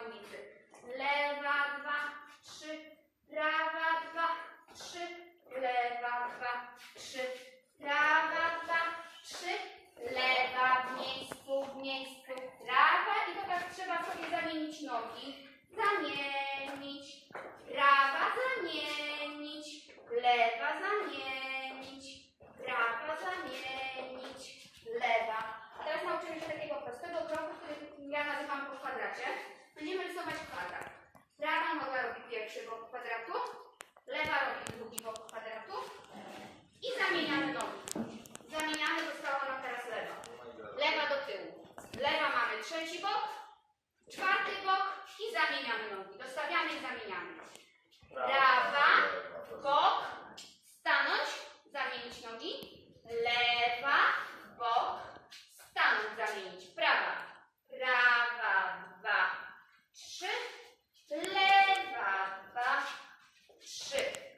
ulicy. Lewa, 2, 3, prawa, 2, 3, lewa, 2, 3, prawa, 2, 3, lewa, w miejscu, prawa i teraz trzeba sobie zamienić nogi. Zamienić, prawa, zamienić, lewa, zamienić, prawa, zamienić, lewa. A teraz nauczymy się takiego prostego kroku, który ja nazywam po kwadracie. Będziemy rysować kwadrat. Prawa noga robi pierwszy bok kwadratu, lewa robi drugi bok kwadratu i zamieniamy nogi. Zamieniamy, została nam teraz lewa. Lewa do tyłu. Lewa mamy trzeci bok, czwarty bok i zamieniamy nogi. Dostawiamy i zamieniamy. Prawa, bok, stanąć, zamienić nogi. Lewa, bok, stanąć, zamienić. Prawa. Prawa, 2, 3. Lewa, 2, 3.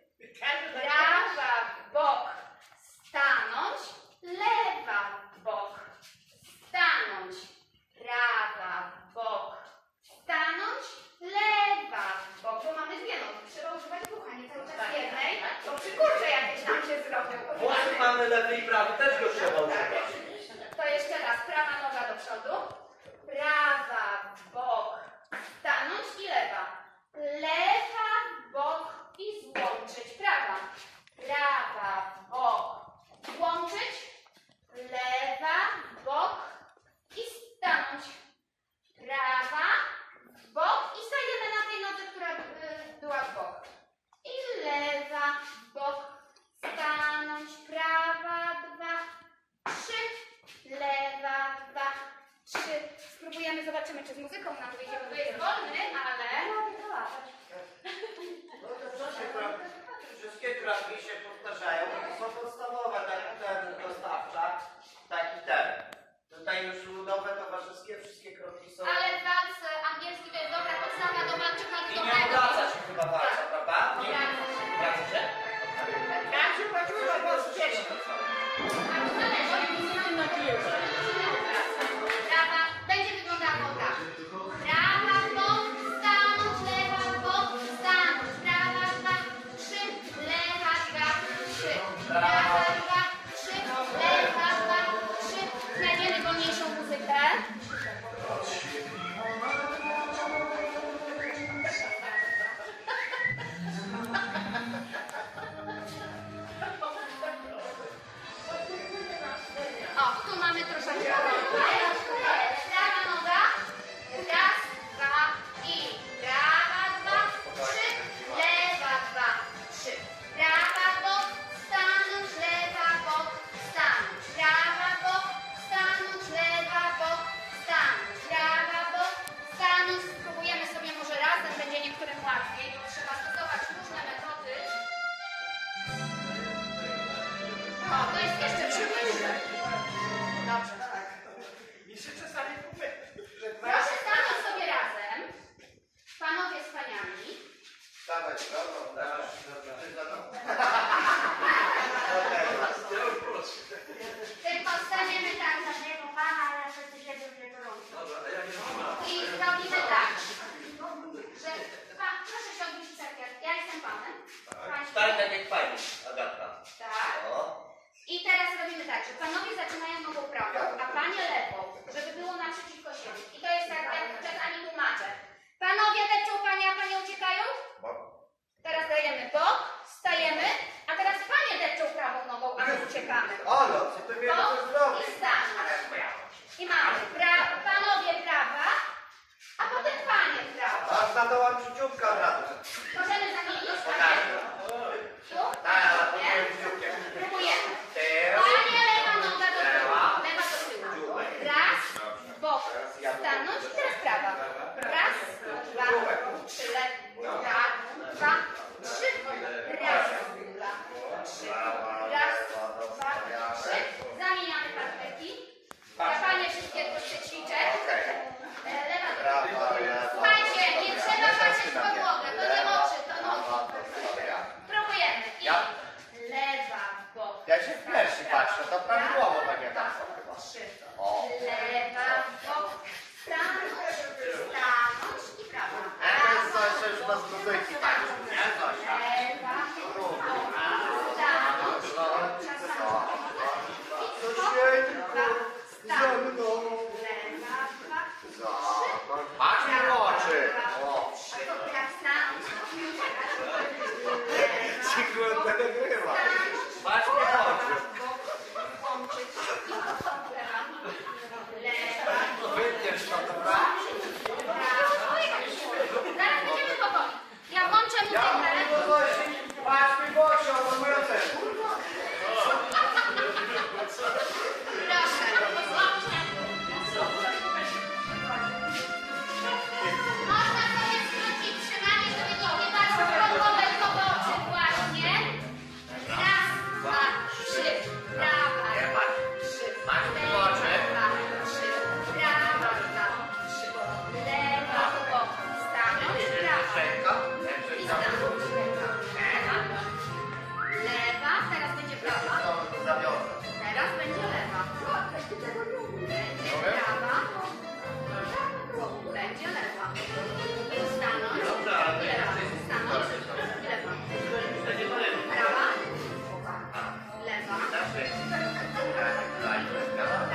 Prawa, bok, stanąć. Lewa, bok, stanąć. Prawa, bok, stanąć. Lewa, bok. Bo mamy dwie nogi. Trzeba używać dwóch, a nie cały czas jednej. Bo przy kurze jakieś tam się zrobią. Włosy mamy lewy i prawy, też go trzeba używać. To jeszcze raz. Prawa noga do przodu. Prawa, bok, stanąć i lewa. Lewa, bok i złączyć. Prawa. Prawa, bok, złączyć. Lewa, bok i stanąć. Prawa, bok i stajemy na tej nodze, która była w bok. I lewa, bok, stanąć. Prawa, 2, 3. Lewa, 2, 3. Spróbujemy, zobaczymy, czy z muzyką nam wyjdzie, bo to jest wolny, ale... Wszystkie kroki się powtarzają, to są podstawowe, taki ten dostawcza, taki ten. Tutaj już ludowe, towarzyskie, wszystkie kroki są... Ale wals angielski to jest dobra podstawa do walczy I nie obraca się chyba bardzo, prawda? Nie obraca się? Ja się poczułam bezpiecznie. Prawa będzie wyglądało tak. Prawa, bok, stanąć, lewa, bok, stanąć. Prawa, 2, 3, lewa, 2, 3. Prawa, 2, 3, lewa, 2, 3. Znajdziemy wolniejszą muzykę. O, tu mamy troszeczkę. Prawa noga. Raz, 2 i prawa, 2, 3. Lewa, 2, 3. Prawa, bok, stanąć, lewa, bok, stanąć. Prawa, bok, stanąć, lewa, bok, stanąć. Prawa, bok, stanąć. Spróbujemy sobie może razem, będzie niektórym łatwiej, bo trzeba stosować różne metody. O, to jest jeszcze trudniejsze. Dobrze. Mi się czasami mówię, że Proszę stanąć sobie razem. Panowie z paniami. Dawaj, dobra, ty za mną. Tylko staniemy tak za niego pana, ale wszyscy siedzą w gorąco. I zrobimy tak, że pan, proszę się odwrócić tak jak ja jestem panem. Stań tak jak pani, Agatka. Tak. O. I teraz robimy tak, że panowie zaczynają nogą prawą, a panie lewą, żeby było naprzeciwko siebie. I to jest tak, jak czasami tłumaczę. Panowie depczą panie, a panie uciekają? Teraz dajemy bok, stajemy, a teraz panie depczą prawą nogą, a my uciekamy. Olo, co ty wiesz, co Bok zrobić? i stanąć. I mamy panowie prawa, a potem panie prawa. Aż na dołam przyciupka od razu. Możemy zamienić paniego. Tu? Nie? Próbujemy. Panie lewa noga do tyłu. Lewa do tyłu. że będę grywał. Patrz mnie w oczy. Łączyć i lewa, Wytniesz to, dobra? zaraz będziemy powoli. Ja włączę Ja muzykę. mówię do Zosi, patrz mi w oczy, oto moje oceny. Proszę, włączę. Można sobie skrócić trzymanie, żeby nikt nie patrzył progowe, tylko w oczy właśnie. Raz, dwa, trzy, prawa, trzy, Masz mi w oczy. lewa, trzy, prawa, dwa, trzy, lewa, w bok, stanąć, prawa. Ręka. I stanąć, lewa. Lewa, teraz będzie prawa. Zawiozę. Teraz będzie lewa. Będzie prawa. Będzie lewa. Stanąć. Dobrze, ale to Lewa. inaczej jest. Stanąć. Lewa. Będzie to lewo. Prawa. Lewa. Inaczej. Prawa.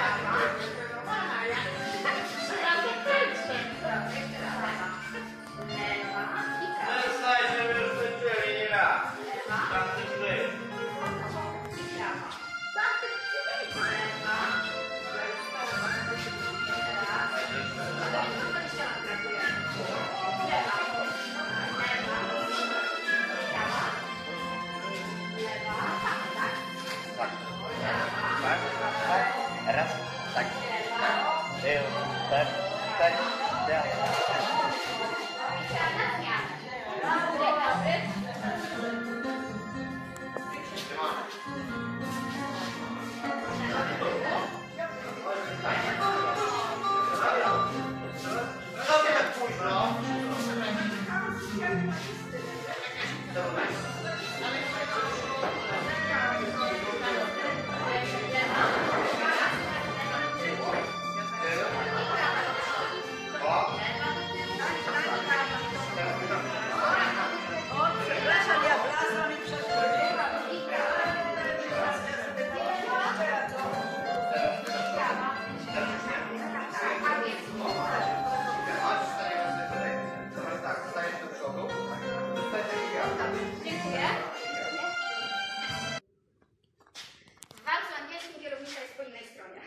Prawie kończę. Jeszcze raz lewa. Lewa i prawa. Przestań, żeby już skończyli nie raz. Lewa Tam też żyje. i prawa. Lewa. Tak. Tak. Tak. Raz. Tak. Tak. Tak. Tak. Co ty tak późno? Przepraszam, ja wlazłam i przeszkodziłam. Dziękuję. W walcu angielskim kierownica jest po innej stronie.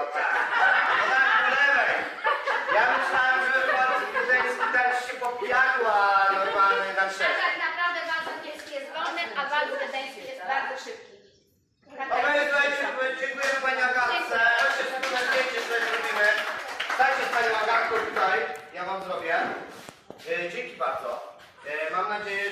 Ja myślałem, że walc wiedeński tak się popijał, a normalny na A trzech. tak naprawdę walc angielski jest wolny, a walc wiedeński jest bardzo szybki. Dobra, słuchajcie, dziękujemy Pani Agatce. Chodźcie sobie na zdjęcie, sobie zrobimy. Stańcie z Panią Agatką tutaj. Ja Wam zrobię. Dzięki bardzo. Mam nadzieję,